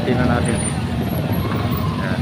tingnan natin. Yan.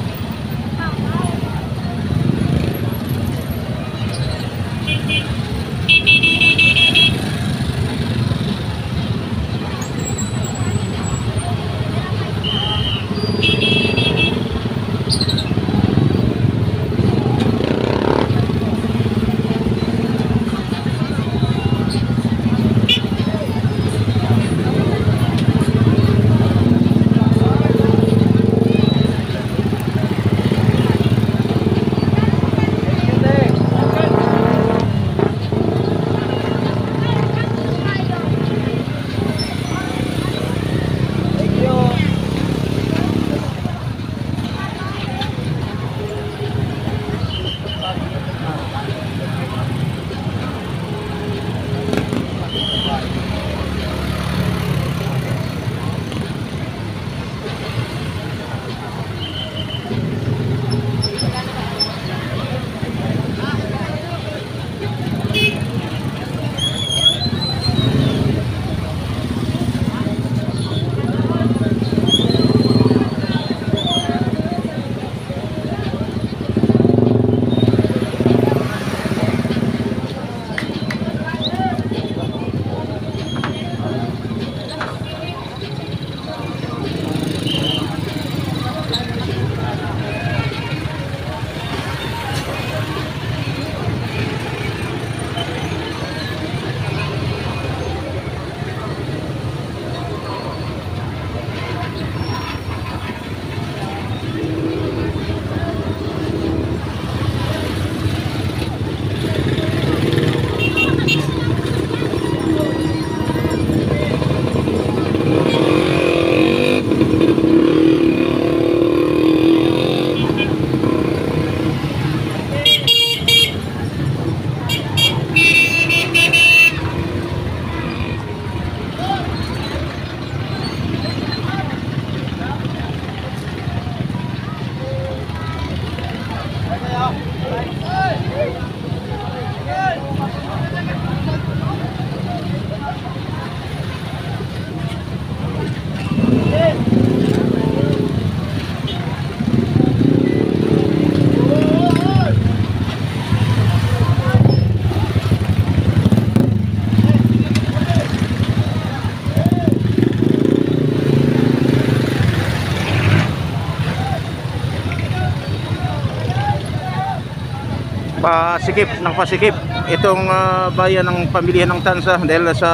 Pasikip ng pasikip itong bayan ng pamilihan ng Tansa dahil sa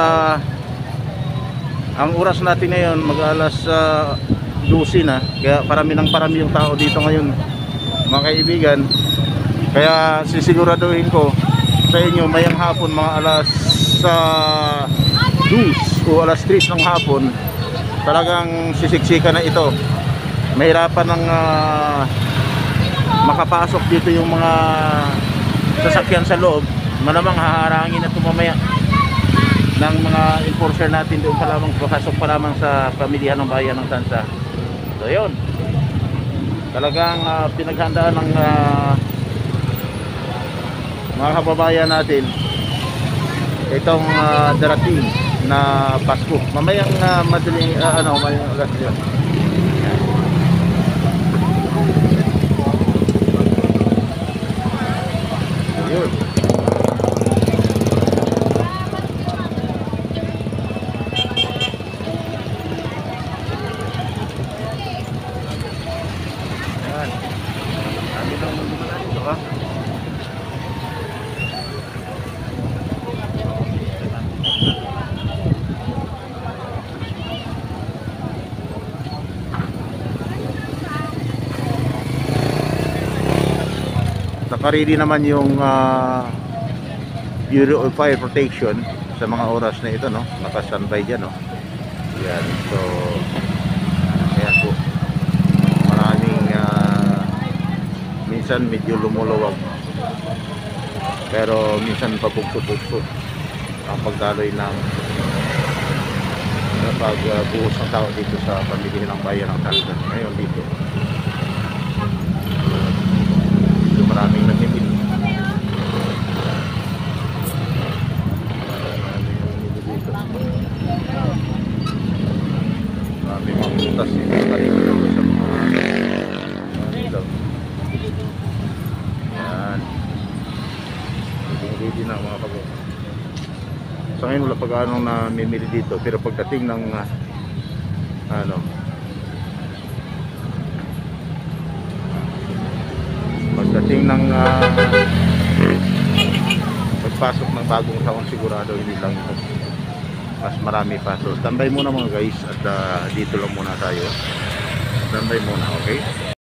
ang oras natin ngayon mag-alas 12 na, kaya parami yung tao dito ngayon mga kaibigan. Kaya sisiguraduhin ko sa inyo mayang hapon mga alas 2 o alas 3 ng hapon talagang sisiksika na ito. Mahirapan ng makapasok dito yung mga sasakyan sa loob, malamang haharangin at tumamaya ng mga enforcer natin doon pa lamang, papasok pa lamang sa pamilya ng bayan ng Tansa. So yun, talagang pinaghandaan ng mga kababayan natin itong darating na Pasko. Mamayang madaling mamayang alas yun. Yun. Ayan. Dami lang magmumula dito ha. Nakaredy naman yung Bureau of Fire Protection sa mga oras na ito, no? Naka-standby dyan, no? Yan, so ayan po, maraming minsan medyo lumuluwag pero minsan pabugso-bugso ang pagdaloy ng pagbuhos ng tao dito sa pamilya ng bayan ng Tansa. Ngayon dito maraming nagmimili. Maraming mga butas. Sa ngayon wala pa gaano namimili dito, pero pagdating ng pagdating ng pagpasok ng bagong taon, sigurado hindi lang ito, mas marami pa. So standby muna mga guys, at dito lang muna tayo, standby muna, okay.